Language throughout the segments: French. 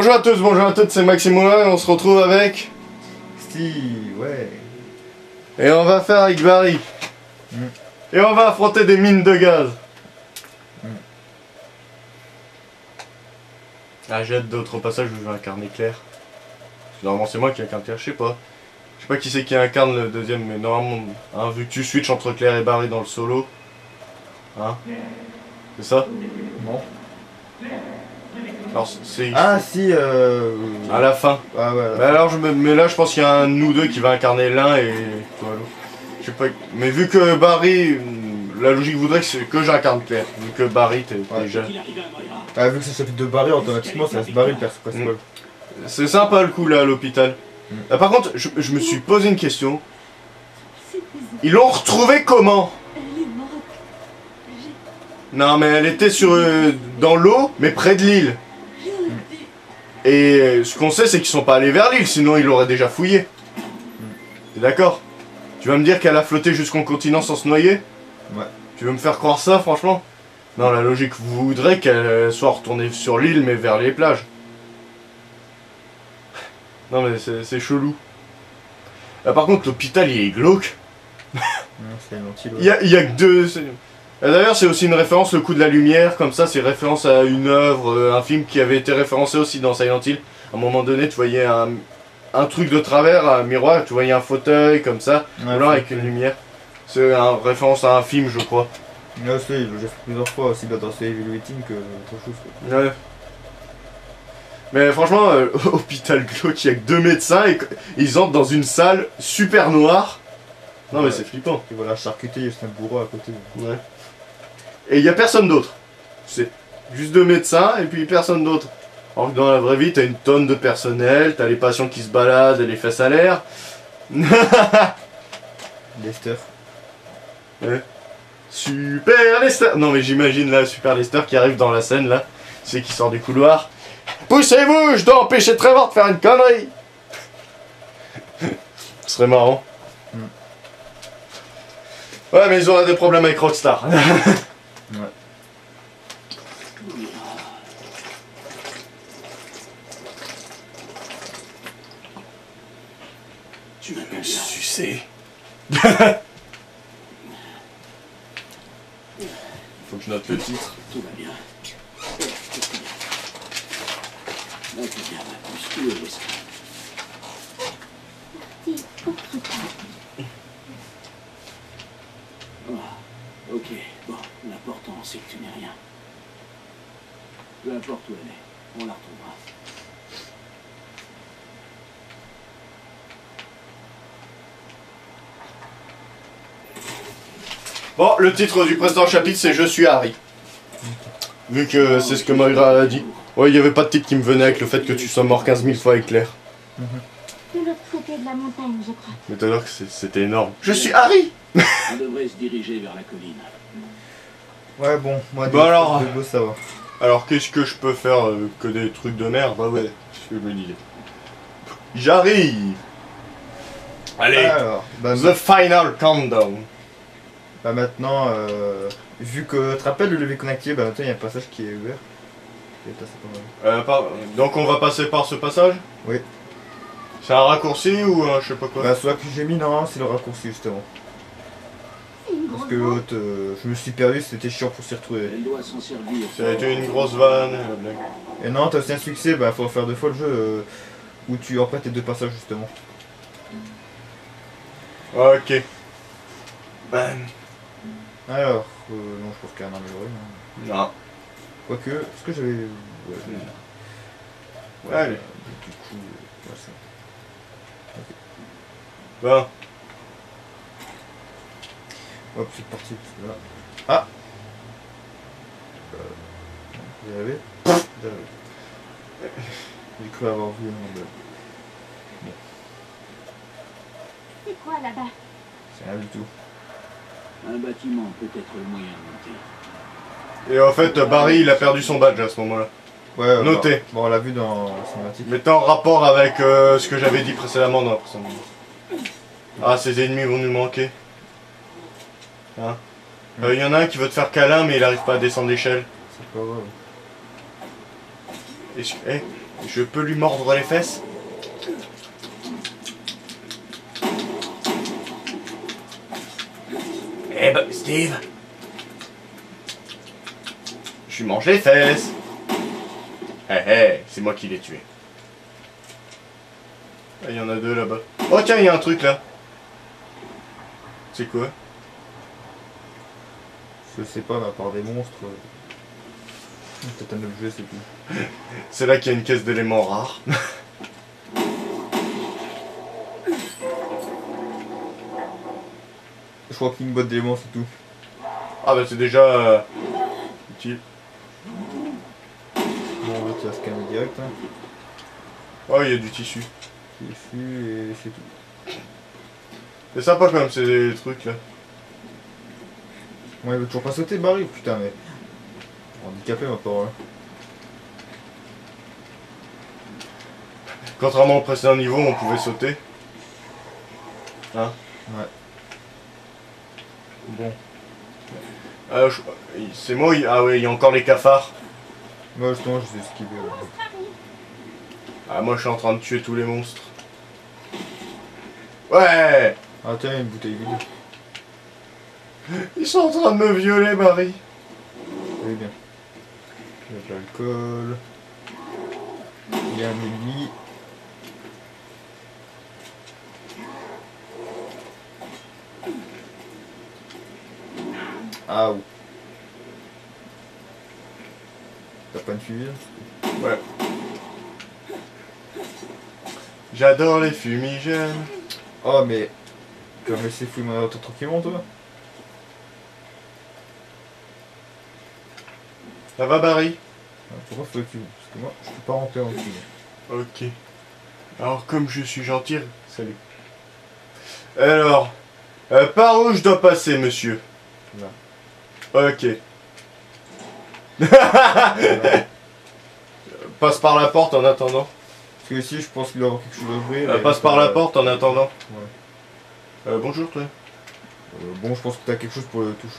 Bonjour à tous, bonjour à toutes, c'est Maxime Moulin et on se retrouve avec... Steve, ouais. Et on va faire avec Barry. Et on va affronter des mines de gaz. Ah, j'ai hâte d'autres passages où je vais incarner Claire. Normalement c'est moi qui incarne Claire, je sais pas. Je sais pas qui c'est qui incarne le deuxième, mais normalement, hein, vu que tu switches entre Claire et Barry dans le solo. Hein? C'est ça? Non. Alors c'est... Ah si, à la fin. Ah ouais. Mais alors mais là je pense qu'il y a un de nous deux qui va incarner l'un et toi l'autre. Je sais pas. Mais vu que Barry, la logique voudrait que j'incarne Claire. Vu que Barry t'es déjà. Ah, vu que c'est chapitre de Barry, automatiquement ça reste Barry le perso principal. C'est sympa le coup là à l'hôpital. Ah, par contre, je me suis posé une question. Ils l'ont retrouvée comment? Non mais elle était dans l'eau, mais près de l'île. Et ce qu'on sait c'est qu'ils sont pas allés vers l'île, sinon ils l'auraient déjà fouillé. T'es d'accord? Tu vas me dire qu'elle a flotté jusqu'au continent sans se noyer? Ouais. Tu veux me faire croire ça franchement? Non, la logique voudrait qu'elle soit retournée sur l'île mais vers les plages. Non mais c'est chelou. Par contre l'hôpital il est glauque. Il y a que deux... D'ailleurs c'est aussi une référence, le coup de la lumière, comme ça c'est référence à une œuvre, un film qui avait été référencé aussi dans Silent Hill. À un moment donné tu voyais un truc de travers, un miroir, tu voyais un fauteuil comme ça, ouais, là avec une lumière. C'est une référence à un film je crois. Ouais, c'est, j'ai fait plusieurs fois aussi dans ce Evil Waiting que autre chose. Ouais. Mais franchement, hôpital glauque, il y a que deux médecins et ils entrent dans une salle super noire. Non mais c'est flippant. Et voilà, charcuté, il y a juste un bourreau à côté. Ouais. Et il n'y a personne d'autre. C'est juste deux médecins et puis personne d'autre. Alors que dans la vraie vie, t'as une tonne de personnel, t'as les patients qui se baladent et les fesses à l'air. Lester. Ouais. Super Lester. Non mais j'imagine là, Super Lester qui arrive dans la scène là. C'est qui sort du couloir. Poussez-vous, je dois empêcher Trevor de faire une connerie. Ce serait marrant. Ouais mais ils auraient des problèmes avec Rockstar. Ouais. Tu vas me sucer. Faut que je note le titre. Tout va bien. Là, tu viens ma pousse, où est l'esprit? Ah, ok, bon, l'important c'est que tu n'es rien. Peu importe où elle est, on la retrouvera. Bon, le titre du précédent chapitre c'est Je suis Harry. Vu que c'est ce que Moira a dit. Ouais, il n'y avait pas de titre qui me venait avec le fait que tu sois mort 15 000 fois avec Claire. De l'autre côté de la montagne, je crois. Mais t'as l'air que c'était énorme. Je suis Harry. On devrait se diriger vers la colline. Ouais, bon, moi, Bah alors... c'est beau savoir. Alors qu'est-ce que je peux faire que des trucs de merde? Bah ouais, c'est ce que je me disais. J'arrive. Allez, Alors, bah, the final countdown. bah maintenant, vu que tu te rappelles le levier connecté, bah maintenant il y a un passage qui est ouvert. Et ça, c'est pas mal. Donc on va passer par ce passage? Oui. C'est un raccourci ou je sais pas quoi? Bah celui que j'ai mis, non, c'est le raccourci justement. Parce que l'autre, je me suis perdu, c'était chiant pour s'y retrouver. Elle doit s'en servir. Ça a été une grosse vanne, la blague. Et non, t'as aussi un succès, bah faut faire deux fois le jeu où tu en tes deux passages justement. Ok. Ben. Alors, non, je pense qu'il y a un amélioré. Non. Quoique, est-ce que j'avais. Ouais, Allez. du coup, ouais, ça. Bon. Hop, c'est parti. Parce que là. Ah Vous y arrivez? J'ai cru avoir vu un bleu. C'est quoi là-bas? C'est rien du tout. Un bâtiment peut être le moyen de monter. Et en fait, Barry il a perdu son badge à ce moment-là. Ouais, Noté. Bon, on l'a vu dans la cinématique. Mettez en rapport avec ce que j'avais dit précédemment dans la précédente vidéo. Ah, ces ennemis vont nous manquer. Hein? Y en a un qui veut te faire câlin mais il arrive pas à descendre l'échelle. C'est pas grave. Eh, Je peux lui mordre les fesses? Eh ben, Steve! Je lui mange les fesses! Hé hé, c'est moi qui l'ai tué. Ah, il y en a deux là-bas. Oh tiens, il y a un truc là. C'est quoi? Je sais pas, mais à part des monstres. Peut-être un objet, c'est tout. C'est là qu'il y a une caisse d'éléments rares. Je crois qu'une boîte d'éléments, c'est tout. Ah bah c'est déjà utile. Bon, là, tu vas scanner direct. Hein. Oh, il y a du tissu. Tissu et c'est tout. C'est sympa quand même ces trucs là. Ouais, il veut toujours pas sauter, Barry. Putain, mais. Handicapé, ma parole. Contrairement au précédent niveau, on pouvait sauter. Hein? Ouais. Bon. C'est moi, ah ouais, il y a encore les cafards. Moi, justement, je sais esquiver. Ah, moi je suis en train de tuer tous les monstres. Ouais! Ah, tiens, une bouteille vide. Ils sont en train de me violer, Marie. Très bien. Il y a de l'alcool. Il y a un ennemi. Ah ou. T'as pas une fusée? Ouais. J'adore les fumigènes. Oh mais. Tu vas me laisser fouiller mon auto tranquillement toi? Ça va, Barry? Pourquoi faut que tu... Parce que moi, je peux pas rentrer en dessous. Ok. Alors, comme je suis gentil, salut. Alors, par où je dois passer, monsieur? Là. Ok. Passe par la porte en attendant. Parce que ici, je pense qu'il doit y avoir quelque chose à ouvrir. Passe par la porte en attendant. Ouais. Bonjour, toi. Bon, je pense que t'as quelque chose pour le toucher.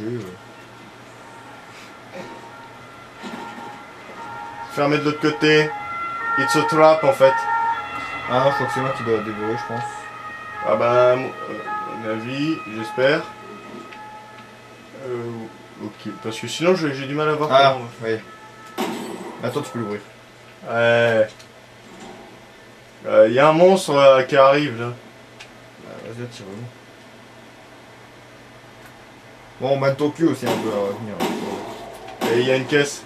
Fermé de l'autre côté. It's a trap, en fait. Ah non, je crois que c'est moi qui dois dévorer, je pense. Ah bah, à mon avis, j'espère. Ok, parce que sinon j'ai du mal à voir. Ah, oui. Attends, tu peux l'ouvrir. Ouais. Y a un monstre qui arrive là. Vas-y, attire-le. Bon, on mène ton cul aussi un peu à revenir. Et il y a une caisse.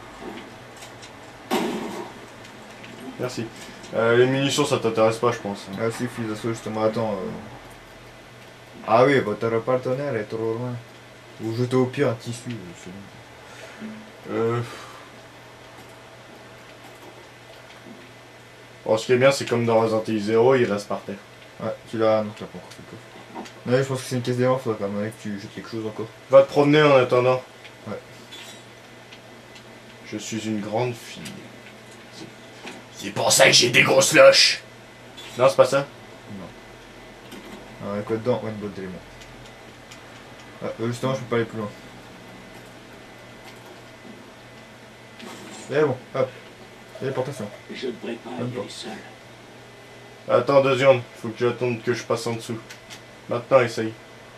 Merci. Les munitions ça t'intéresse pas je pense. Ah si, fils d'assaut justement, attends. Ah oui, votre partenaire est trop loin. Ou jeter au pire un tissu. Bon, ce qui est bien c'est comme dans Resident Evil 0, il reste par terre. Ouais, tu l'as... Non, tu l'as pas encore fait le coffre. Non, je pense que c'est une caisse d'aimant, faudrait quand même que tu jettes quelque chose encore. Va te promener en attendant. Ouais. Je suis une grande fille. C'est pour ça que j'ai des grosses loches. Non, c'est pas ça. Alors, il y a quoi dedans? Ouais, une boîte d'éléments. Ah, justement, je peux pas aller plus loin. Mais bon, hop. Téléportation. Je ne devrais pas y aller seul. Attends 2 secondes, faut que j'attende que je passe en dessous. Maintenant, essaye.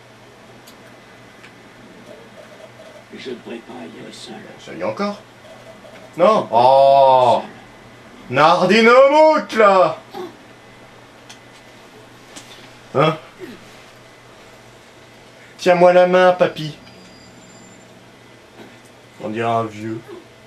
Je ne devrais pas y aller seul. Essaye encore. Non. Oh, Nardinomouk là. Hein? Tiens-moi la main, papy. On dirait un vieux.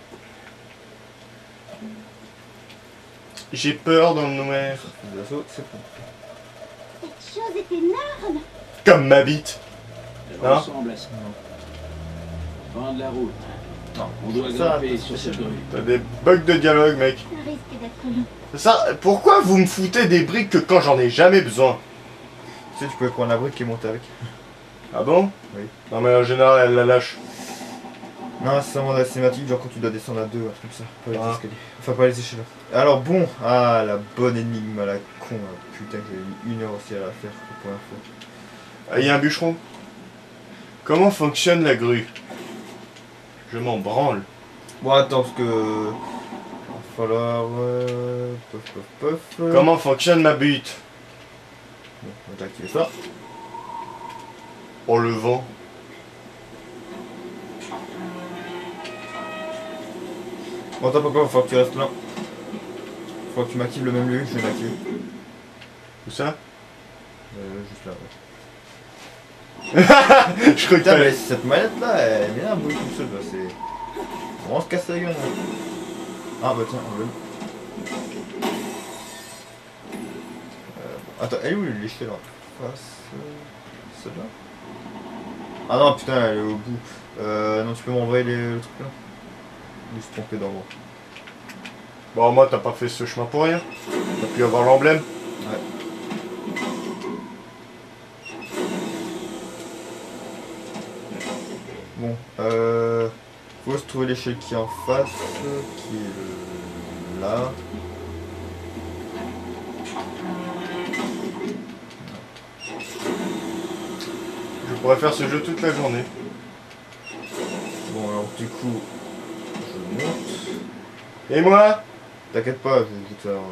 J'ai peur dans le noir. C'est bon. Cette chose est énorme. Comme ma bite. Elle Hein? ressemble à ça. Prendre la route. Non. On doit grimper sur cette grue. T'as des bugs de dialogue, mec. Ça risque d'être long. Ça, pourquoi vous me foutez des briques que quand j'en ai jamais besoin? Tu sais, tu pouvais prendre la brique et monter avec. Ah bon? Oui. Non mais en général, elle la lâche. Non, c'est vraiment la cinématique, genre quand tu dois descendre à deux, un truc comme ça. Pas les Ah. escaliers. Enfin, pas les échelles. Alors bon, ah, la bonne énigme à la con, là. Putain, que j'ai mis 1 heure aussi à la faire pour la première fois. Ah, y a un bûcheron. Comment fonctionne la grue? Je m'en branle. Bon, attends, parce que... falloir... Pof. Comment fonctionne ma butte? Bon, on va activer ça. Oh le vent. Bon, t'as pas peur, il faut que tu restes là. Faut que tu m'actives le même lieu, je vais l'activer. Où ça? Juste là, ouais. Je crois que Putain, t'as... mais cette manette là, elle vient à bouger tout seul, là, c'est... On se casse la gueule, là. Ah bah tiens, on veut. Attends, elle est où l'échelle en face? Celle-là? Ah non, putain, elle est au bout. Non, tu peux m'envoyer le truc là? Je me suis trompé d'endroit. Bon, moi, t'as pas fait ce chemin pour rien. T'as pu avoir l'emblème. Ouais. Bon, faut se trouver l'échelle qui est en face, qui est là. Je pourrais faire ce jeu toute la journée. Bon, alors du coup, je monte. Et moi? T'inquiète pas, je vais tout faire.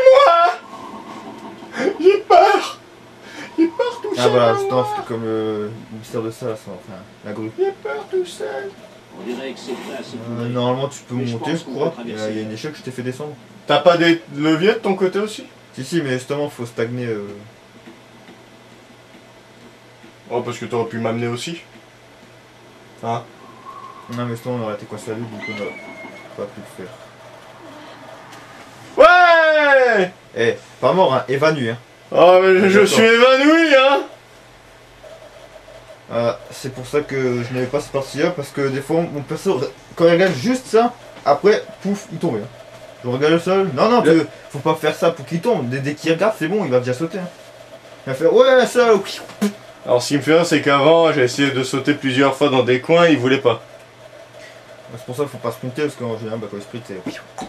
J'ai peur! J'ai peur tout seul! Ah voilà, justement, c'était comme le mystère de ça, enfin, la grue. J'ai peur tout seul! On dirait que c'est prêt à s'effondrer. Normalement, tu peux Mais je monter, pense je qu'on crois. peut Il y a traverser. une échelle que je t'ai fait descendre. T'as pas des leviers de ton côté aussi? Si, mais justement, faut stagner. Oh, parce que t'aurais pu m'amener aussi. Hein? Non, mais justement, on aurait été coincé à lui, donc on aurait pas pu le faire. Ouais! Eh, pas mort, hein, évanoui, hein. Oh, mais je suis évanoui, hein! C'est pour ça que je n'avais pas cette partie-là, parce que des fois, mon perso, quand il regarde juste ça, après, pouf, il tombe. Hein. Je regarde le sol. Non, faut pas faire ça pour qu'il tombe. Dès qu'il regarde, c'est bon, il va déjà sauter. Hein. Il va faire, ouais, ça, Alors, ce qui me fait rire, c'est qu'avant, j'ai essayé de sauter plusieurs fois dans des coins, il voulait pas. C'est pour ça qu'il faut pas sprinter, parce qu'en général, quand il sprint, c'est...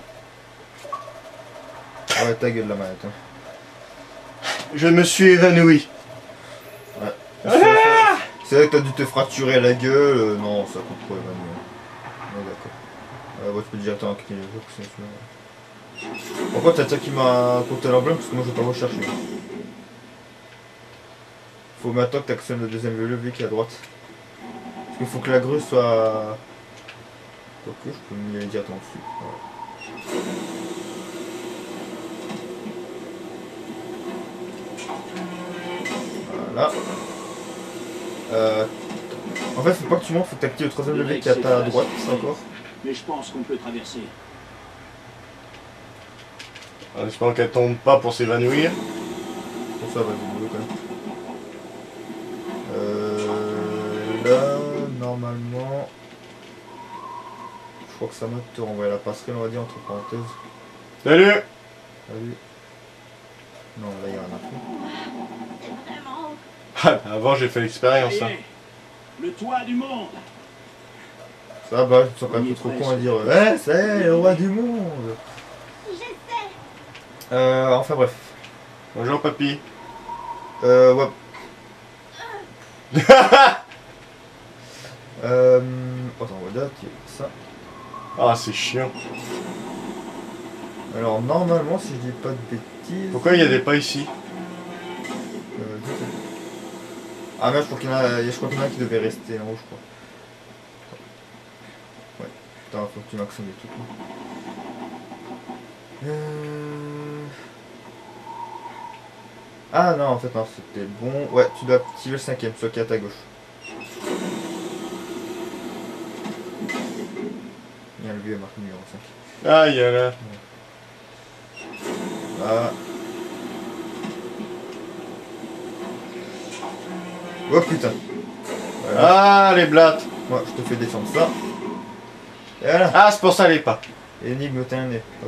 Ouais, ta gueule, la manette. Hein. Je me suis évanoui. Ouais. C'est vrai que t'as dû te fracturer la gueule. Non, ça compte pas, évanoui. Ouais, d'accord. Ouais, tu peux directement quitter les jeux, c'est sûr. Pourquoi t'as ça qui m'a compté l'emblème, parce que moi je vais pas rechercher. Faut maintenant que t'actionnes le deuxième levier qui est à droite. Parce qu'il faut que la grue soit... Ok, je peux m'y aller directement dessus. Voilà. En fait, faut pas que tu montes, faut que tu actives le troisième levier qui est à ta droite, encore. Mais je pense qu'on peut traverser. En espérant qu'elle tombe pas pour s'évanouir. Pour ça, vas-y, boulot quand même. Là, normalement... Je crois que ça m'a te renvoyer la passerelle, on va dire, entre parenthèses. Salut! Salut. Non, là, il y a un info. Avant, j'ai fait l'expérience. Hein. Le toit du monde. Ça va, je me sens quand même un peu trop con à dire. Ouais, c'est le roi du monde. J'essaie. Enfin bref. Bonjour, papy. Ouais. Attends, on va dire ça. Ah, c'est chiant. Alors, normalement, si je dis pas de bêtises. Pourquoi il y a des pas ici? Je sais pas. Ah, mais je crois qu'il y en a qui devait rester en haut, je crois. Ouais. Putain, faut que tu m'actionnes des trucs. Ah non, en fait, non, c'était bon. Ouais, tu dois activer le cinquième, celui qui est à ta gauche. Il y a le vieux marqué numéro 5. Ah, il y a là. Là. Oh putain. Voilà. Ah, les blattes. Moi, je te fais descendre ça. Et voilà. Ah, c'est pour ça les pas. Énigme, t'as un nez. Hop.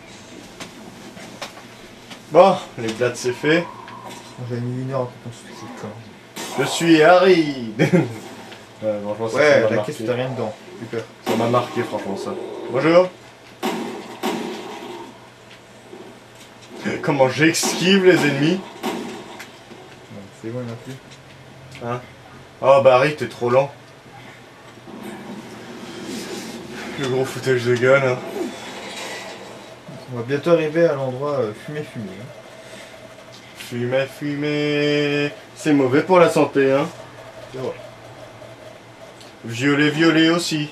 Bon, les blattes, c'est fait. J'ai mis 1 heure à construire cette con. Je suis Harry. Franchement, ça Ouais, m'a la marqué. caisse, t'as rien dedans. Super. Ça m'a marqué, franchement, ça. Bonjour. Comment j'esquive les ennemis. Non, c'est bon, il n'y en a plus. Hein? Oh, bah Harry, t'es trop lent. Le gros foutage de gueule, hein. On va bientôt arriver à l'endroit fumé. Fumer. C'est mauvais pour la santé, hein. C'est vrai. Violet aussi.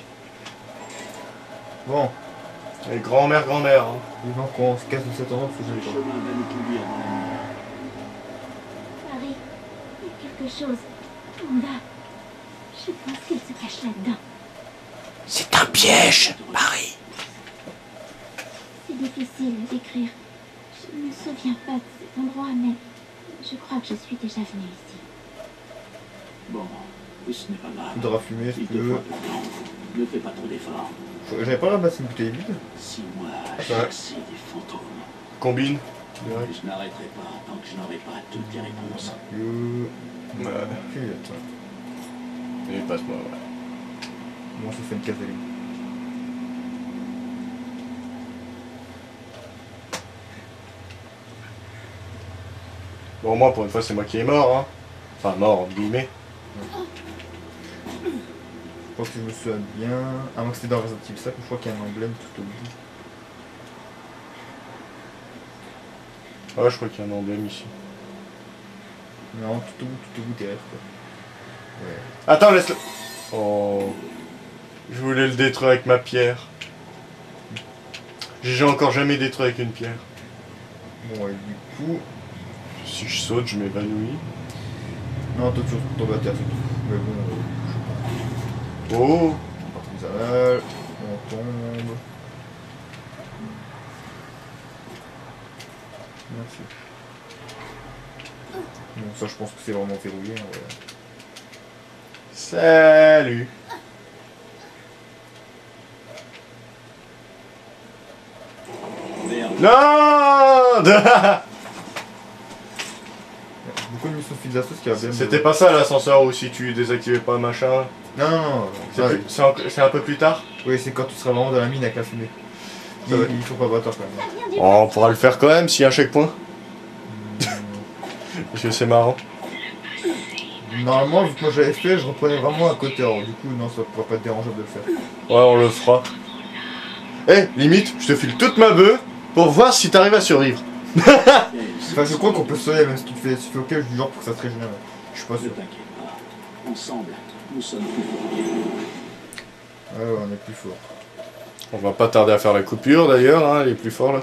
Bon. Et grand-mère. Hein. Vivant qu'on se casse de cet endroit parce que je l'ai pas. Harry, il y a quelque chose. Wanda, je pense qu'elle se cache là-dedans. C'est un piège, Marie. C'est difficile à décrire. Je ne me souviens pas de cet endroit, mais je crois que je suis déjà venue ici. Bon, ce n'est pas grave. Il faudra fumer si Il tu te veux. faut du temps. Ne fais pas trop d'efforts. J'avais pas ramassé une bouteille vide. 6 mois à Ouais. chasser des fantômes. Combine. Je n'arrêterai pas tant que je n'aurai pas toutes les réponses. Ouais. Et passe-moi, ouais. Bon, ça fait une case d'aller. Bon, moi, pour une fois, c'est moi qui est mort, hein. Enfin, mort, entre guillemets. Je crois que je me souviens bien. À moins que c'était dans Resident Evil 5, je crois qu'il y a un emblème tout au bout. Ouais, je crois qu'il y a un emblème ici. Non, tout au bout derrière quoi. Ouais. Attends, laisse-le. Oh. Je voulais le détruire avec ma pierre. J'ai encore jamais détruit avec une pierre. Bon, et du coup. Si je saute, je m'évanouis. Non, toi tu tombes à terre, c'est tout. Mais bon, Oh. artisanal, on tombe. Merci. Bon, ça je pense que c'est vraiment verrouillé. Hein, ouais. Salut. Merde. Non. Beaucoup de missions de d'assaut qui a bien. C'était pas ça l'ascenseur où si tu désactivais pas machin. Non. C'est un peu plus tard. Oui, c'est quand tu seras vraiment dans la mine avec la fumée. Ça va. Il faut pas battre quand même. Ça vient du Oh, on pourra le faire quand même s'il y a un checkpoint. Parce que c'est marrant. Normalement, vu que moi j'avais fait, je reprenais vraiment à côté. Alors du coup, non, ça pourrait pas être dérangeable de le faire. Ouais, on le fera. Eh, limite, je te file toute ma bœuf pour voir si t'arrives à survivre. Enfin, je crois qu'on peut sauver même si tu fais OK du genre pour que ça se régénère. Je suis pas Ne sûr. t'inquiète pas. Ensemble, nous sommes plus forts. Ouais, on est plus fort. On va pas tarder à faire la coupure d'ailleurs, hein, il est plus fort là.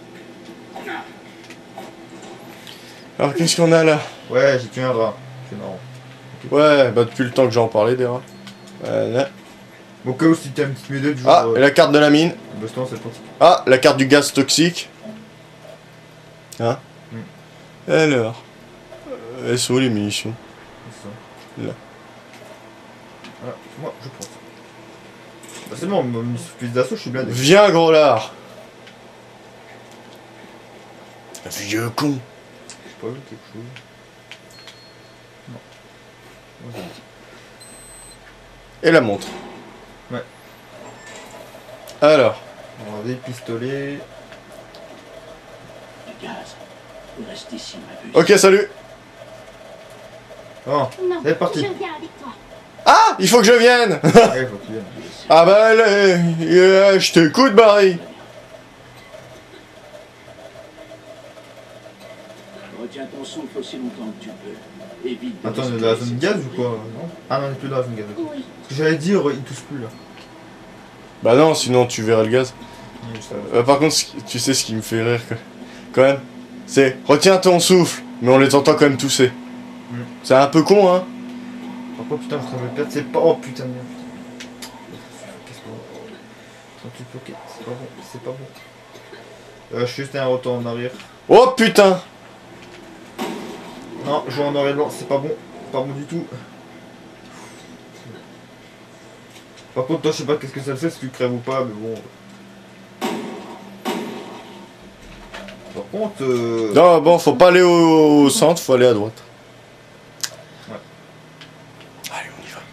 Alors qu'est-ce qu'on a là? Ouais, j'ai tué un rat. C'est marrant. Ouais, bah depuis le temps que j'en parlais des rats. Voilà. Au cas où si t'as une petite médaille du genre. Ah, et la carte de la mine. Boston, c'est pratique. Ah, la carte du gaz toxique. Hein? Alors. Elles sont où les munitions? C'est ça. Là. Ah, moi, je pense. Bah, c'est bon, mon plus d'assaut, je suis bien. Viens, gros lard. Vieux con. J'ai pas vu quelque chose. Non. Moi, j'ai dit. Et la montre. Ouais. Alors. On va des pistolets. Du gaz. Reste ici, ma puce. Ok, salut. Oh, Non, c'est parti. je viens avec toi. Ah, il faut que je vienne. Ouais, faut que tu viennes. Ah bah, je t'écoute, Barry. Retiens ton souffle aussi longtemps que tu peux. Évite de Attends, on est respirer dans la zone ces gaz ou esprits. quoi? Non. Ah non, on est plus dans la zone gaz. Oui. Parce que j'allais dire, il tousse plus là. Bah non, sinon tu verrais le gaz. Oui, ça va. Par contre, tu sais ce qui me fait rire quand même, c'est retiens ton souffle, mais on les entend quand même tousser. C'est un peu con, hein. Par contre, putain, je me perdre, c'est pas. Oh putain de merde. Qu'est-ce que c'est? C'est pas bon, c'est pas bon. Je suis juste un retour en arrière. Oh putain. Non, je vais en arrière, c'est pas bon. Pas bon du tout. Par contre, toi, je sais pas qu'est-ce que ça fait, si tu crèves ou pas, mais bon. Par contre. Non, bon, faut pas aller au centre, faut aller à droite. Ouais. Allez, on y va.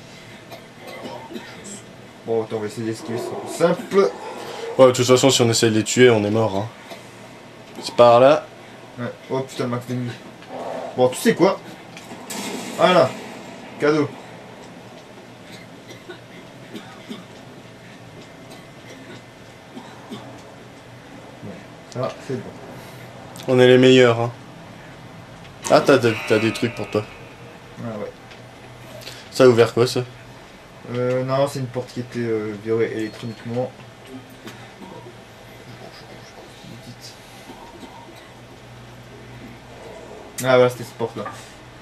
Bon, attends, on va essayer d'esquiver, c'est simple. Ouais, de toute façon, si on essaye de les tuer, on est mort. Hein. C'est par là. Ouais. Oh putain, le max d'ennemis. Bon, tu sais quoi? Voilà. Cadeau. Bon, Ah, c'est bon. On est les meilleurs, hein. Ah, t'as des trucs pour toi. Ah ouais. Ça a ouvert quoi, ça? Non, c'est une porte qui était verrouillée électroniquement. Ah voilà, c'était cette porte là.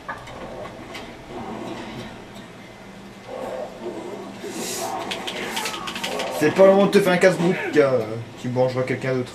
C'est pas le moment de te faire un casse-groupe qui mangera quelqu'un d'autre.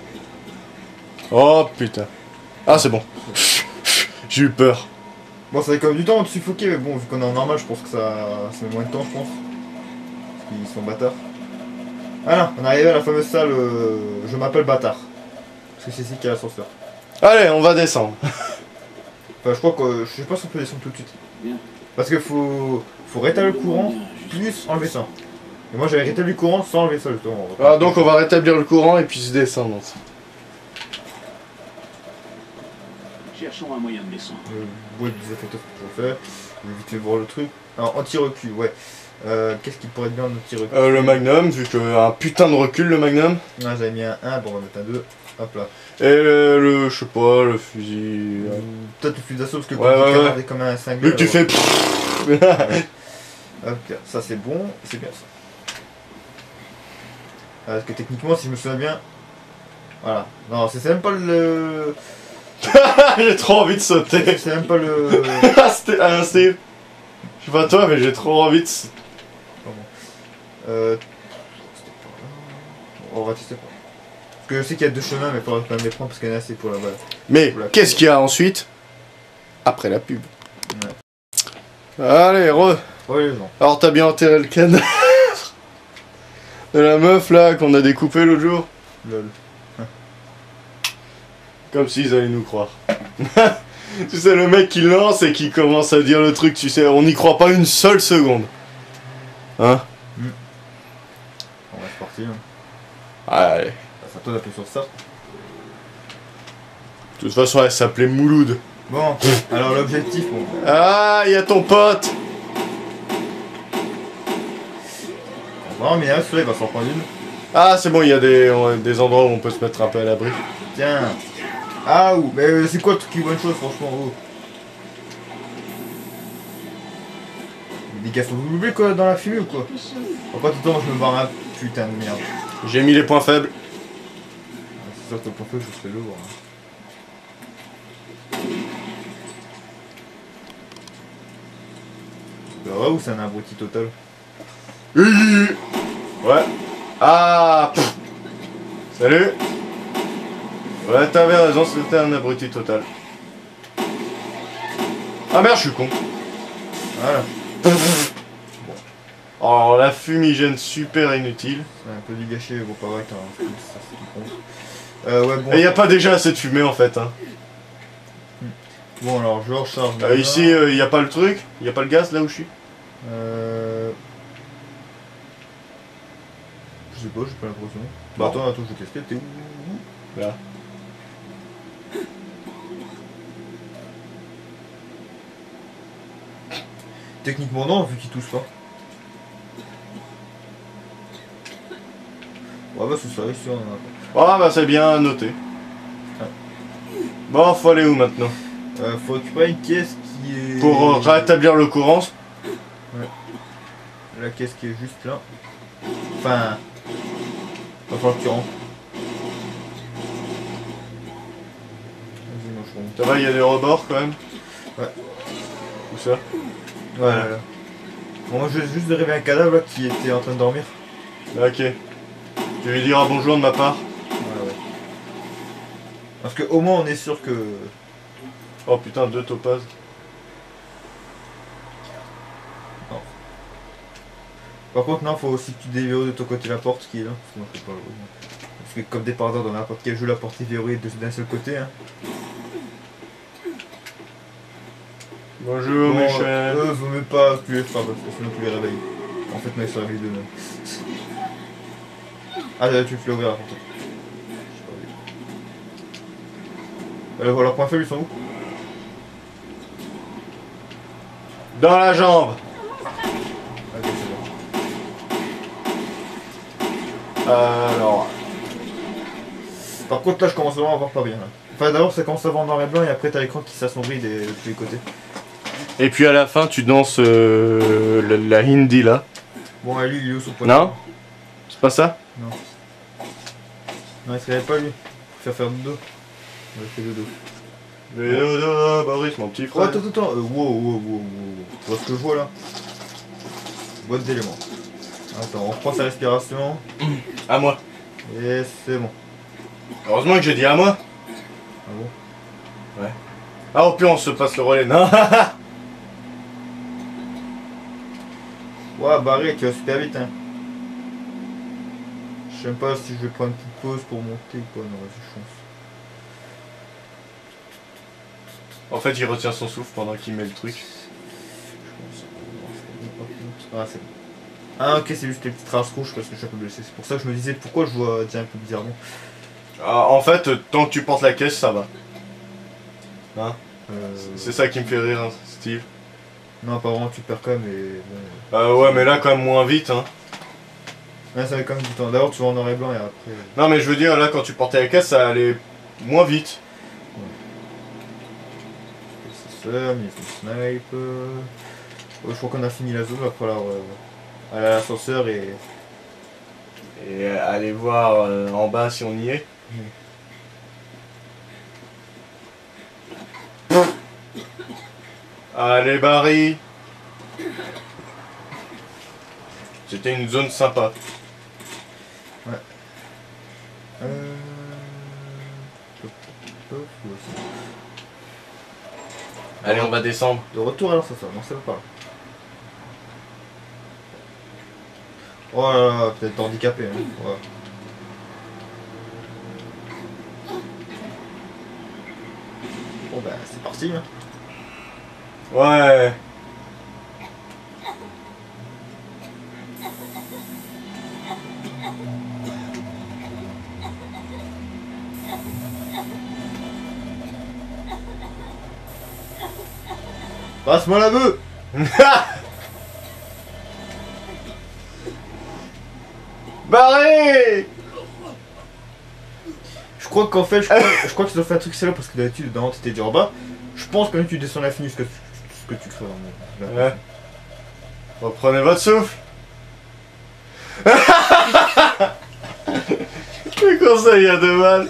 Oh putain. Ah, c'est bon. J'ai eu peur. Bon, ça fait quand même du temps de suffoquer, mais bon, vu qu'on est en normal, je pense que ça met moins de temps, je pense. Parce qu'ils sont bâtards. Ah non, on est arrivé à la fameuse salle je m'appelle bâtard. Parce que c'est ici qu'il y a l'ascenseur. Allez, on va descendre. Enfin, je crois que je sais pas si on peut descendre tout de suite. Bien. Parce que faut rétablir le courant plus enlever ça. Et moi j'avais rétabli le courant sans enlever ça justement. Ah, donc on va rétablir le courant et puis se descendre aussi. Cherchons un moyen de descendre. Ouais, des effectifs que je fais. Je vais vite fait voir le truc. Alors, anti-recul, ouais. Qu'est-ce qui pourrait être bien en anti-recul? Le magnum, vu que un putain de recul le magnum. Ah, j'avais mis un 1, bon on va mettre un 2. Hop là. Et le je sais pas, le fusil. Peut-être le fusil d'assaut parce que ouais. c'est comme un 5. Vu que tu fais. Hop, ça c'est bon, c'est bien ça. Parce que techniquement, si je me souviens bien. Voilà. Non, c'est même pas le. J'ai trop envie de sauter. C'est même pas le. C'était un Steve. Je sais pas toi, mais j'ai trop envie de. On va tester pas. Parce que je sais qu'il y a deux chemins, mais il faudra quand même les prendre parce qu'il y en a assez pour la balle. Mais qu'est-ce qu'il y a ensuite? Après la pub. Ouais. Allez, re. Ouais, non. Alors t'as bien enterré le cadavre de la meuf là qu'on a découpé l'autre jour? Lol. Comme s'ils allaient nous croire. Tu sais, le mec qui lance et qui commence à dire le truc, tu sais, on n'y croit pas une seule seconde. Hein? On va se partir. Allez. Ça toi d'appuyer sur ça. De toute façon, elle s'appelait Mouloud. Bon, alors l'objectif, bon. Ah, il y a ton pote. Non, mais là, celui-là, il va s'en prendre une. Ah, c'est bon, il y a des endroits où on peut se mettre un peu à l'abri. Tiens. Ah, ou, mais c'est quoi le truc qui est bonne chose, franchement, oh. Des gars sont doublés quoi dans la fumée ou quoi? Pourquoi tout le temps je me barre un putain de merde? J'ai mis les points faibles. C'est sûr que le point faible, je serais lourd. Hein. C'est vrai ou c'est un abruti total? Ouais. Ah, pff. Salut. Ouais, t'avais raison, c'était un abruti total. Ah merde, je suis con. Voilà. Alors la fumigène super inutile. C'est un peu du gâché, bon pas vrai que ça c'est tout con. Ouais, bon. Et y a pas déjà assez de fumée en fait. Hein. Bon alors je recharge. Ici y a pas le truc, y a pas le gaz là où je suis. Je sais pas, j'ai pas l'impression. Bah attends, je vais tester, t'es où? Là. Techniquement non, vu qu'il touche pas. Ouais bah c'est ça, ici on en a pas. Ah bah c'est bien noté. Ah. Bon, faut aller où maintenant? Faut récupérer une caisse qui est... Pour rétablir le courant. Ouais. La caisse qui est juste là. Enfin... Va falloir que tu rentres. Vas-y, moi je rentre. Ça va, il y a des rebords quand même? Ouais. Où ça? Ouais. Bon, moi je viens juste de réveiller un cadavre là, qui était en train de dormir. Ok. Tu lui diras bonjour de ma part? Ouais. Parce que au moins on est sûr que... Oh putain, 2 topazes. Non. Par contre non, faut aussi que tu déverrouilles de ton côté la porte qui est là. Sinon c'est pas le... Parce que comme des par hasard dans n'importe quel jeu, la porte est verrouillée d'un seul côté. Hein. Bonjour Bon, Michel. vaut mieux pas que tu les frappes parce que sinon tu les réveilles. En fait, non, ils se réveillent d'eux-mêmes. Ah, là, tu fais ouvrir la porte. Alors, leurs points faibles, ils sont où? Dans la jambe. Ok, c'est bon. Alors. Par contre là je commence vraiment à voir pas bien là. Enfin d'abord ça commence à voir en noir et blanc et après t'as l'écran qui s'assombrit de tous les côtés. Et puis à la fin tu danses la hindi là. Bon lui il est où son pote? Non? C'est pas ça? Non. Non il se réveille pas lui. Il faut faire dodo. On a fait dodo. Mais Boris mon petit frère. Oh, attends. Wow. Tu vois ce que je vois là? Boîte d'éléments. Attends, on reprend sa respiration. À moi. Et c'est bon. Heureusement que j'ai dit à moi. Ah bon? Ouais. Ah au pire on se passe le relais. Non. Ouais Barré tu vas super vite hein. Je sais même pas si je vais prendre une petite pause pour monter ou quoi. Non vas-y chance. En fait il retient son souffle pendant qu'il met le truc. Ah c'est bon. Ah ok c'est juste les petites traces rouges parce que je suis un peu blessé. C'est pour ça que je me disais pourquoi je vois déjà un peu bizarrement. Ah, en fait tant que tu portes la caisse ça va. Hein? C'est ça qui me fait rire hein, Steve. Non pas vraiment tu perds quand même et bon. Ouais mais là quand même moins vite hein. Ouais ça va quand même du temps. D'abord tu vas en noir et blanc et après. Non mais je veux dire là quand tu portais la caisse ça allait moins vite. C'est ça, mais c'est snipe. Je crois qu'on a fini la zone, il va falloir aller à l'ascenseur et aller voir en bas si on y est. Allez Barry. C'était une zone sympa. Ouais. Allez on va descendre. De retour à l'ascenseur, non ça va pas. Oh là là, peut-être handicapé hein. Ouais. Bon bah c'est parti hein. Ouais. Passe-moi la bœuf. Barré. Je crois qu'en fait, je crois qu'ils ont fait un truc c'est là parce que d'habitude dedans t'étais déjà en bas. Je pense que tu descends l'infini ce que tu crées dans mon. Ouais. Reprenez votre souffle. Mais comment ça il y a de mal?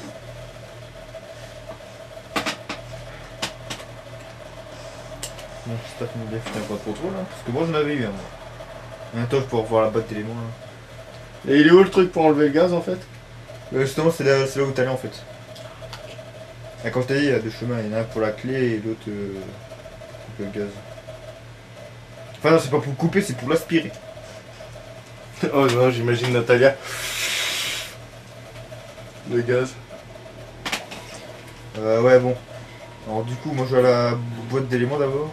Bon, j'espère que mon gars fait pas trop là. Parce que moi j'en avais eu un moi. Maintenant je peux revoir la boîte d'éléments là. Et il est où le truc pour enlever le gaz en fait? Justement c'est là où t'allais en fait. Et quand je t'ai dit il y a deux chemins, il y en a un pour la clé et l'autre pour le gaz. Enfin non c'est pas pour le couper, c'est pour l'aspirer. Oh non j'imagine Natalia. Le gaz. Ouais bon. Alors du coup moi je vais à la boîte d'éléments d'abord.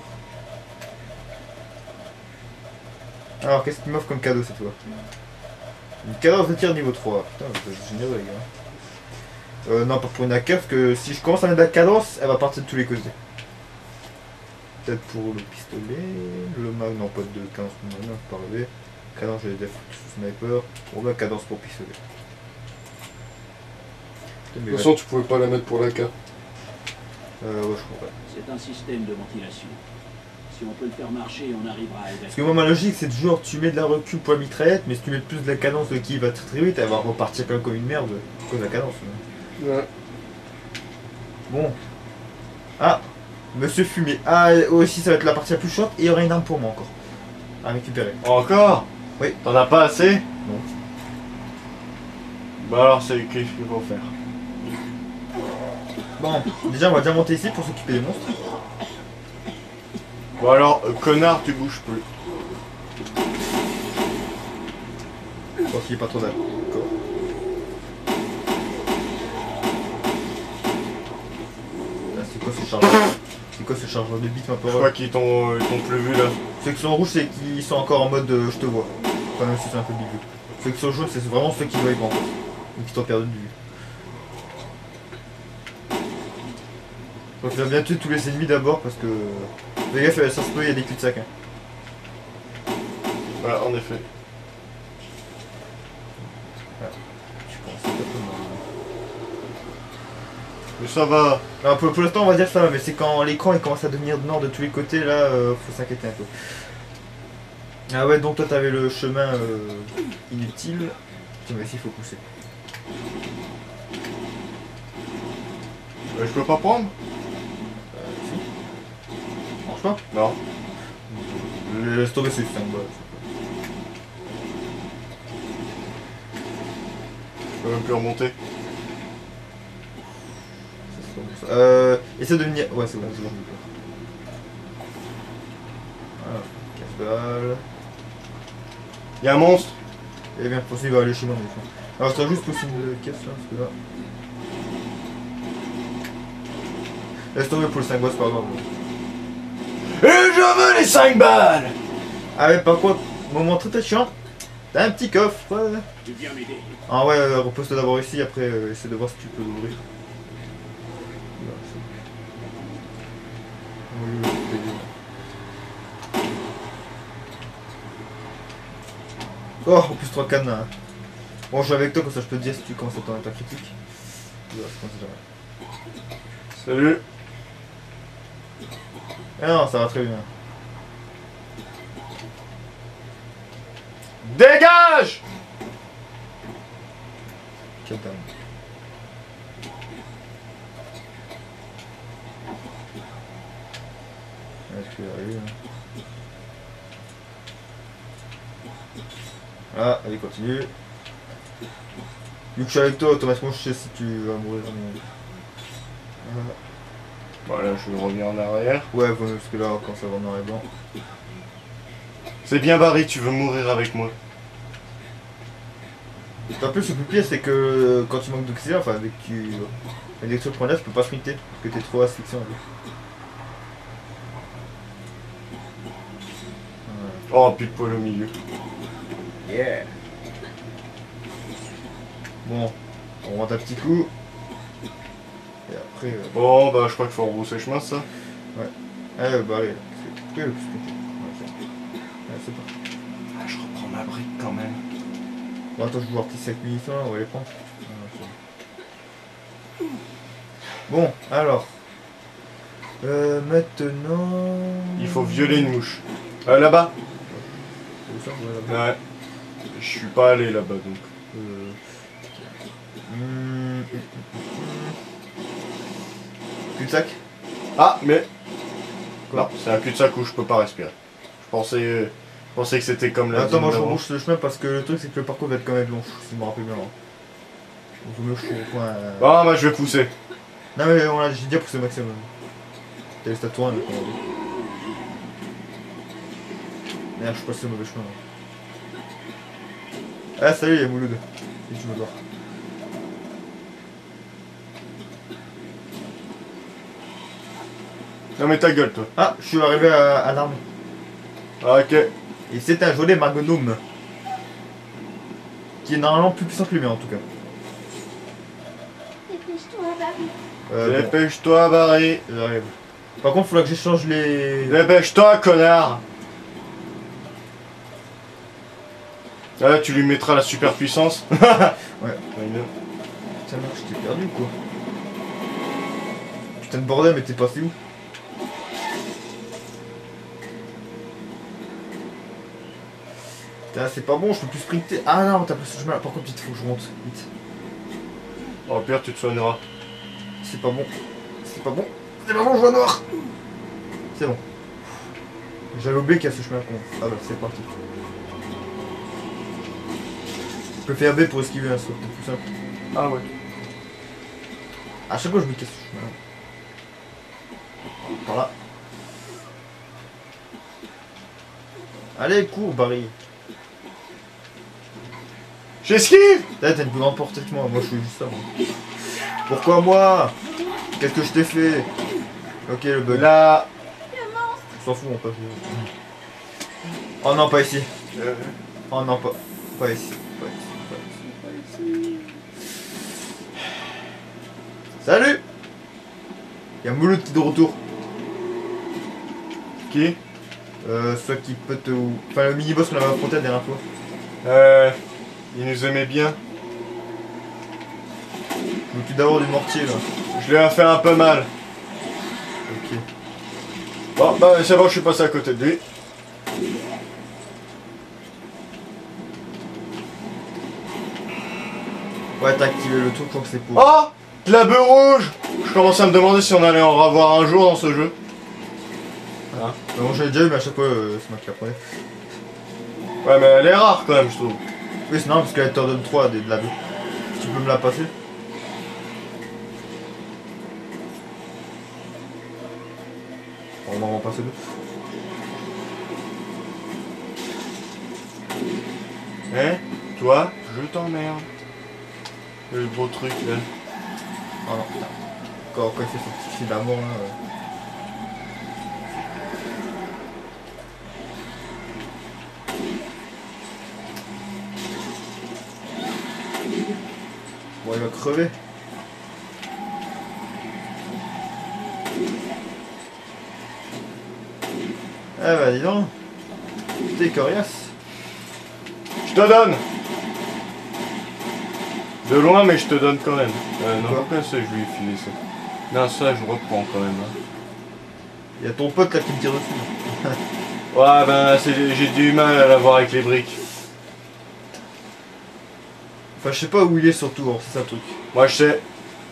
Alors qu'est-ce qu'il m'offre comme cadeau cette fois? Une cadence de tir niveau 3. Putain vous êtes généreux les gars. Non pas pour une AK parce que si je commence à mettre la cadence elle va partir de tous les côtés. Peut-être pour le pistolet, le mag, non pas de cadence pour mag, non faut pas rêver. Cadence j'ai des sniper, on va cadence pour pistolet. De toute façon tu pouvais pas la mettre pour la carte. Ouais je crois pas. C'est un système de ventilation. Si on peut le faire marcher, on arrivera à évacuer. Parce que moi ma logique c'est toujours tu mets de la recul pour la mitraillette, mais si tu mets plus de la cadence qui va très vite, elle va repartir quand même comme une merde à cause de la cadence. Ouais. Bon. Ah Monsieur Fumier. Ah aussi ça va être la partie la plus short et il y aura une arme pour moi encore. À récupérer. Encore? Oui. T'en as pas assez? Non. Bah alors c'est qu'est-ce qu'il faut faire? Bon, déjà on va déjà monter ici pour s'occuper des monstres. Bon alors, connard, tu bouges plus. Je pense qu'il est pas trop d'accord. Là, c'est quoi ce chargeur? C'est quoi ce chargeur de bits ma Je parole? crois qu'ils t'ont plus vu là. Ceux qui sont rouges c'est qu'ils sont encore en mode je te vois. Enfin même si c'est un peu bigu. Ceux qui sont jaunes c'est vraiment ceux qui voient pas encore. Ou qui t'ont perdu de vue. Donc je vais bien tuer tous les ennemis d'abord parce que... Les gars, ça se peut, il y a des cul-de-sac. Hein. Voilà, en effet. Je pense que c'est pas Mais ça va. Non, pour l'instant on va dire ça va, mais c'est quand l'écran il commence à devenir noir de tous les côtés là, faut s'inquiéter un peu. Ah ouais, donc toi t'avais le chemin inutile. Tiens, mais ici il faut pousser. Je peux pas prendre? Si. Marche pas? Non. Laisse tomber ces 5 balles. Je peux même plus remonter. Essaie de venir. Ouais, c'est bon, c'est bon. Voilà, casse-balle. Y'a un monstre? Eh bien, possible, il va aller chez moi. Alors, c'est juste possible de caisse là, parce que là. Laisse tomber pour le 5 balles, c'est pas grave. Et je veux les 5 balles! Ah, mais par contre, moment très chiant, t'as un petit coffre. Ouais. Tu viens m'aider. Ah ouais, repose-toi d'abord ici, après essaie de voir si tu peux l'ouvrir. Oh, en plus 3 cannes. Hein. Bon, je suis avec toi, comme ça je peux te dire si tu commences à ton état critique. Salut. Ah non, ça va très bien. Dégage! Quelle dame. Tu peux y arriver. Hein. Ah, allez, continue. Vu que je suis avec toi, automatiquement je sais si tu vas mourir. Voilà, je reviens en arrière. Ouais, parce que là, quand ça va en noir et blanc. C'est bien Barry, tu veux mourir avec moi. En plus, le plus pire, c'est que quand tu manques d'oxygène, enfin, avec des trucs pour là, tu peux pas sprinter, parce que t'es trop asphyxiant. Oh, plus de poil au milieu. Yeah. Bon, on rentre un petit coup. Et après... Bon, bah je crois qu'il faut rebrousser chemin, ça. Ouais. Ah, bah allez, c'est le plus c'est parti. Ah, je reprends ma brique quand même. Bon, attends, je vais voir tes 5 munitions, on va les prendre. Bon, alors... maintenant... Il faut violer une mouche. Là-bas. C'est où ça? Ouais, là-bas. Ouais. Je suis pas allé là-bas donc. Cul-de-sac? Ah, mais. Quoi? Non, c'est un cul-de-sac où je peux pas respirer. Je pensais que c'était comme la. Attends, moi je rebouche le chemin parce que le truc c'est que le parcours va être quand même long, si je me rappelle bien. Donc vaut mieux que je trouve au point. Ah, bah je vais pousser. Non, mais on a déjà poussé le maximum. T'as juste à tourner, là, merde, je suis passé le mauvais chemin. Là. Ah, salut, il y a Mouloud. Si tu me vois. Non, mais ta gueule, toi. Ah, je suis arrivé à l'arme. Ah, ok. Et c'est un joli Magnum. Qui est normalement plus puissant que lui, mais en tout cas. Dépêche-toi, Barry. Dépêche-toi, Barry. J'arrive. Par contre, il faudra que j'échange les... Dépêche-toi, connard. Là, tu lui mettras la super puissance. Ouais. Putain, merde, je t'ai perdu, quoi. Putain de bordel, mais t'es passé où? Putain, c'est pas bon, je peux plus sprinter. Ah non, t'as plus ce chemin là. Par contre, vite, faut que je monte. Vite. Au pire, tu te soigneras. C'est pas bon. C'est pas bon. C'est pas bon, je vois noir. C'est bon. J'avais oublié qu'il y a ce chemin con. Ah bah, c'est parti. Je peux faire B pour esquiver un saut, c'est plus simple. Ah ouais. À chaque fois, je me casse ce chemin. Par là. Allez, cours, Barry. J'esquive. T'as une plus grande portée que moi, moi je suis juste ça. Moi. Pourquoi moi? Qu'est-ce que je t'ai fait? Ok, le bug. Là. On s'en fout, on passe. Oh non, pas ici. Oh non, pas ici. Pas ici. Salut! Y'a Mouloud qui est de retour. Qui? Soit qui peut te... Enfin, le mini-boss qu'on avait affronté la dernière fois. Il nous aimait bien. Je m'occupe d'abord du mortier là. Je lui ai fait un peu mal. Ok. Bon, bah c'est bon, je suis passé à côté de lui. Ouais, t'as activé le truc, je crois que c'est pour. Oh, de la bœuf rouge. Je commence à me demander si on allait en revoir un jour dans ce jeu. Ah. Bah, moi j'en ai déjà eu, mais à chaque fois, c'est moi qui la prenais. Ouais, mais elle est rare quand même, je trouve. Oui, c'est normal parce qu'elle t'en donne 3 de la bœuf. Tu peux me la passer? On va en passer 2. Hein? Toi, je t'emmerde. Le gros truc là. Oh non, putain. Quand il fait son petit fil d'amour là. Bon, il va crever. Eh bah dis donc. T'es coriace. Je te donne. De loin, mais je te donne quand même. Non, Quoi? pourquoi ça, je lui ai filé ça? Non, ça, je reprends quand même. Hein. Il y a ton pote là qui me tire dessus. Ouais, ben, j'ai du mal à l'avoir avec les briques. Enfin, je sais pas où il est surtout, hein, c'est ça le truc. Moi, je sais.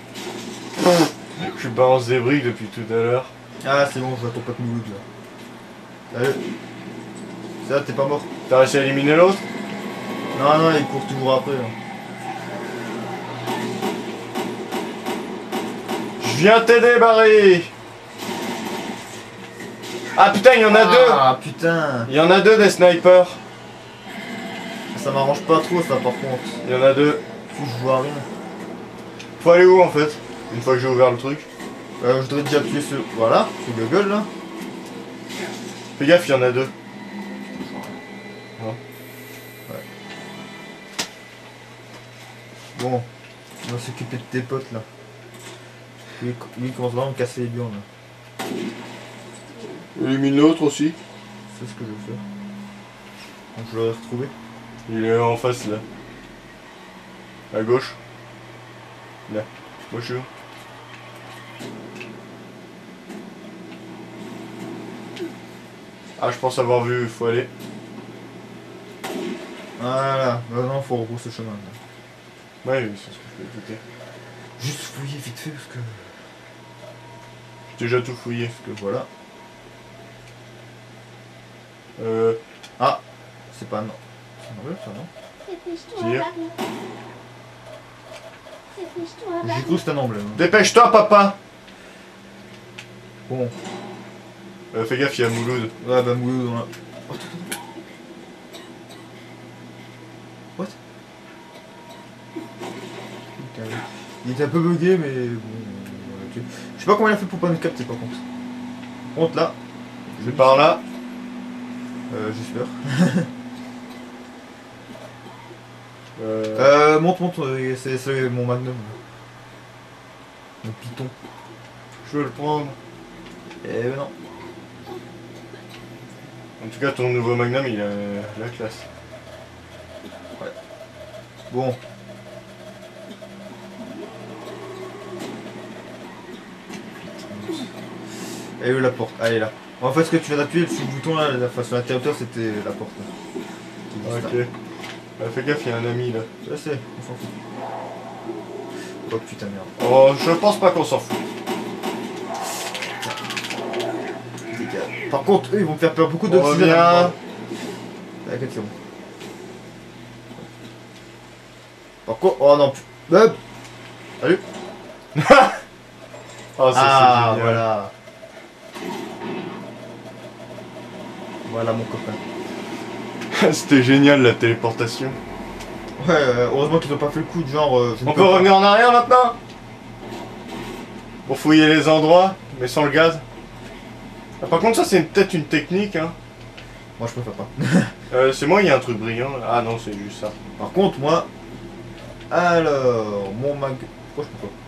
Je balance des briques depuis tout à l'heure. Ah, c'est bon, je vois ton pote Mouloud là. Allez. Ça, t'es pas mort. T'as réussi à éliminer l'autre? Non, non, il court toujours après. Là. Je viens t'aider, Barry. Ah putain, il y en a deux. Ah putain. Il y en a deux des snipers. Ça m'arrange pas trop ça par contre. Il y en a deux. Faut que je vois rien. Faut aller où en fait? Une fois que j'ai ouvert le truc. Je voudrais déjà appuyer sur... Voilà, sur le gueule là. Fais gaffe, il y en a deux. Ouais. Bon, on va s'occuper de tes potes là. Lui il commence vraiment à me casser les biens là. Élimine l'autre aussi. C'est ce que je veux faire. Donc je l'aurais retrouvé. Il est en face là. À gauche. Là. Moi je suis où? Ah, je pense avoir vu, faut aller. Voilà, maintenant faut rebrousser le chemin. Là. Ouais, oui, c'est ce que je peux écouter. Juste fouiller vite fait parce que... J'ai déjà tout fouillé. Parce que voilà. Ah, c'est pas non. C'est normal ça non? Dépêche-toi, Tire. Barry. Dépêche-toi, J'ai Barry. cru que c'était un emblème. Dépêche-toi, papa. Bon, Fais gaffe, il y a Mouloud. ouais bah Mouloud on a... Oh, what? Putain, il était un peu bugué mais bon... ok. Je sais pas comment il a fait pour pas nous capter par contre. Par contre là... C'est par là. J'espère. Euh... Monte, c'est mon magnum. Mon python. Je veux le prendre. Eh ben non. En tout cas, ton nouveau Magnum, il a la classe. Bon. Elle est où la porte? Ah, elle est là. En fait, ce que tu viens d'appuyer sur le bouton là, la face sur l'interrupteur, c'était la porte. Là. Ok. Fais gaffe, il y a un ami là. Je sais, on s'en fout. Oh putain, merde. Oh, je pense pas qu'on s'en fout. Par contre, eux, ils vont me faire perdre beaucoup On d'oxygène. revient. T'inquiète, c'est bon. Par contre, oh non, salut. Oh, ça Ah, c'est génial. voilà. Voilà mon copain. C'était génial la téléportation. Ouais, heureusement qu'ils ont pas fait le coup de genre... On peut revenir en arrière maintenant? Pour fouiller les endroits, mais sans le gaz. Ah, par contre ça c'est peut-être une technique hein. Moi je préfère pas. C'est moi, il y a un truc brillant là. Ah non, c'est juste ça. Par contre, moi... Alors, mon mag... Pourquoi je peux pas?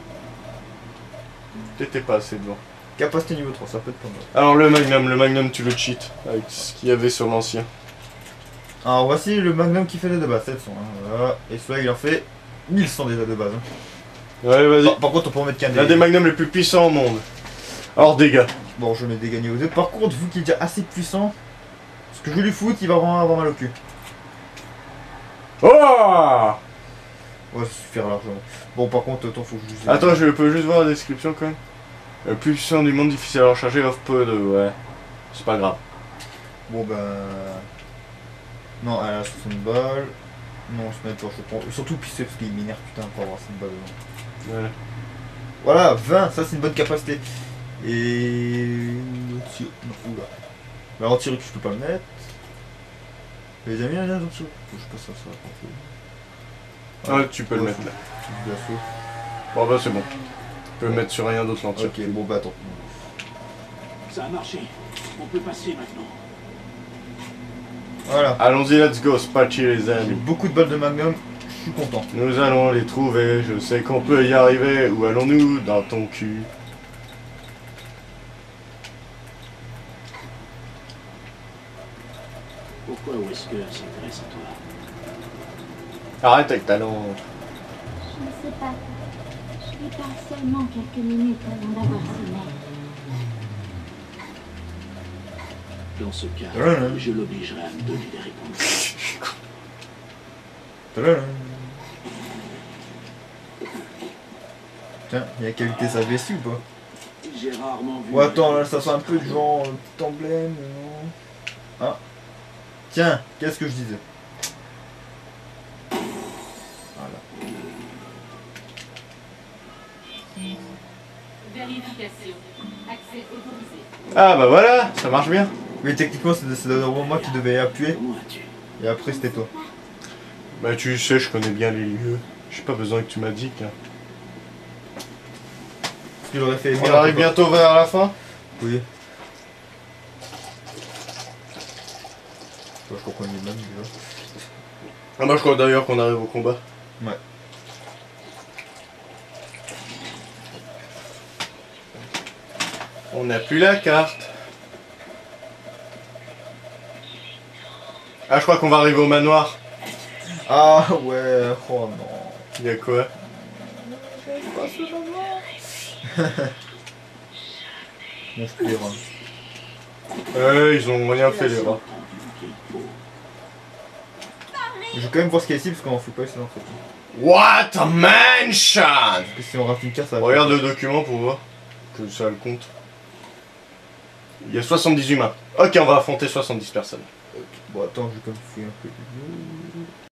T'étais pas assez devant. Capacité niveau 3, ça peut être pas mal. Alors le Magnum tu le cheat avec ce qu'il y avait sur l'ancien. Alors voici le magnum qui fait les de base, 700. Hein. Voilà. Et celui-là il en fait 1100 déjà de base. Hein. Ouais, vas-y. Par contre, on peut en mettre qu'un L'un des magnums les plus puissants au monde. Alors, dégâts. Bon, je mets des gagnés aux deux. Par contre, vu qu'il est déjà assez puissant, ce que je vais lui foutre, il va vraiment avoir mal au cul. Oh! Ouais, ça suffira largement. Bon, par contre, attends, faut que je... Attends, je peux juste voir la description quand même. Le plus puissant du monde, difficile à recharger, offre peu de... Ouais. C'est pas grave. Bon, ben... Non, elle a 60 balles. Non, sniper, je prends. Surtout pisser parce qu'il m'énerve, putain, pour avoir cette balle. Voilà. Voilà, 20, ça c'est une bonne capacité. Et... Non, oula. La anti-ruc, je peux pas le mettre. Les amis, il y a un anti-ruc. Je sais pas si ça va Ah, tu peux le mettre là. Bon bah c'est bon. Tu peux le mettre sur rien d'autre l'anti. Ok, bon bah attends. Ça a marché. On peut passer maintenant. Voilà. Allons-y, let's go, Spatchy les J'ai amis. beaucoup de balles de magnum, je suis content. Nous allons les trouver, je sais qu'on peut y arriver. Où allons-nous? Dans ton cul. Pourquoi Wesker s'intéresse à toi? Arrête avec ta langue. Je ne sais pas. Je lui parle seulement quelques minutes avant d'avoir sommeil. Dans ce cas, Tadam. je l'obligerai à me donner des réponses. Tadam. Tiens, il a qualité sa vessie ou pas? J'ai rarement vu... Ouais, attends, là ça sent un peu du genre petit emblème, non? Ah. Tiens, qu'est-ce que je disais? Voilà. Vérification. Accès autorisé. Ah bah voilà, ça marche bien. Mais techniquement, c'est d'abord moi qui devais appuyer, Comment as-tu? et après c'était toi. Bah tu sais, je connais bien les lieux. J'ai pas besoin que tu m'indiques. Hein. Parce que j'aurais fait... On arrive bientôt vers la fin. Oui. Je crois qu'on y est même déjà. Ah moi je crois d'ailleurs qu'on arrive au combat. Ouais. On n'a plus la carte. Ah je crois qu'on va arriver au manoir. Ah ouais, oh non. Il y a quoi? Mon frère. Ils ont rien fait les rats. Je vais quand même voir ce qu'il y a ici parce qu'on en fout pas ici en fait. What a mansion! Parce que si on rate une carte, ça va. Regarde le document pour voir que ça le compte. Il y a 70 humains. Ok, on va affronter 70 personnes. Bon, attends, je vais quand même fouiller un peu.